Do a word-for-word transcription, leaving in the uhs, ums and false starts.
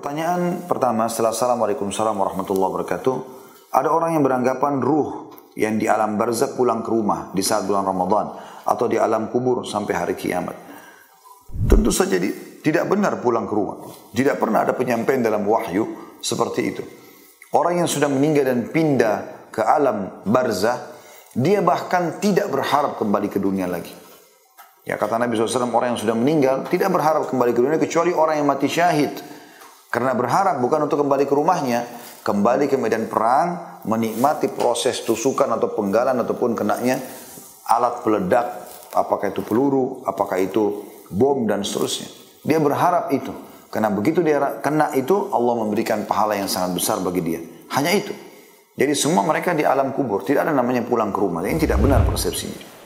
Pertanyaan pertama setelah Assalamualaikum warahmatullahi wabarakatuh. Ada orang yang beranggapan ruh yang di alam barzakh pulang ke rumah di saat bulan Ramadan atau di alam kubur sampai hari kiamat. Tentu saja di, tidak benar pulang ke rumah. Tidak pernah ada penyampaian dalam wahyu seperti itu. Orang yang sudah meninggal dan pindah ke alam barzakh, dia bahkan tidak berharap kembali ke dunia lagi. Ya, kata Nabi shallallahu alaihi wasallam, orang yang sudah meninggal tidak berharap kembali ke dunia kecuali orang yang mati syahid. Karena berharap bukan untuk kembali ke rumahnya, kembali ke medan perang, menikmati proses tusukan atau penggalan ataupun kenanya alat peledak, apakah itu peluru, apakah itu bom dan seterusnya. Dia berharap itu. Karena begitu dia kena itu, Allah memberikan pahala yang sangat besar bagi dia. Hanya itu. Jadi semua mereka di alam kubur, tidak ada namanya pulang ke rumah. Ini tidak benar persepsinya.